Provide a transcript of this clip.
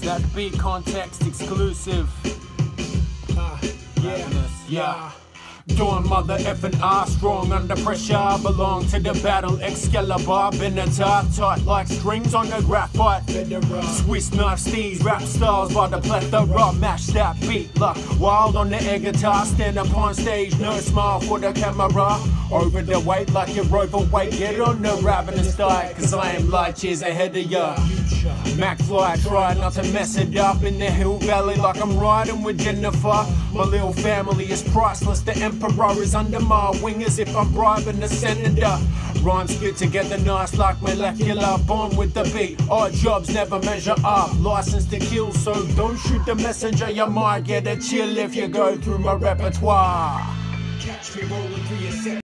that beat context exclusive. Yeah. Doing mother effing R strong under pressure. Belong to the battle Excalibur. Been a tight like strings on the graphite. Swiss knife steeds, rap styles by the plethora. Mash that beat like wild on the air guitar. Stand up on stage, no smile for the camera. Over the weight like you're overweight. Get on the ravenous diet, cause I am light years ahead of ya. McFly, try not to mess it up in the hill valley like I'm riding with Jennifer. My little family is priceless. The emperor is under my wing as if I'm bribing the senator. Rhymes fit together nice like molecular. Born with the beat, odd jobs never measure up. License to kill, so don't shoot the messenger. You might get a chill if you go through my repertoire. Catch me rolling through your set.